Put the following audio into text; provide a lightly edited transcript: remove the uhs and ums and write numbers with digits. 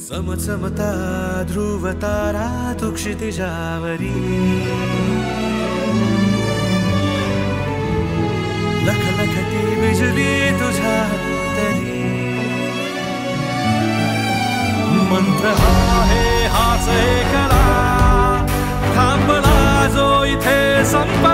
चमचमता ध्रुव तारा तू क्षितिजावरी लखलखती बिजली तुझ्या तरी मंत्र आहे हाच एकला थांबला जो इथे संप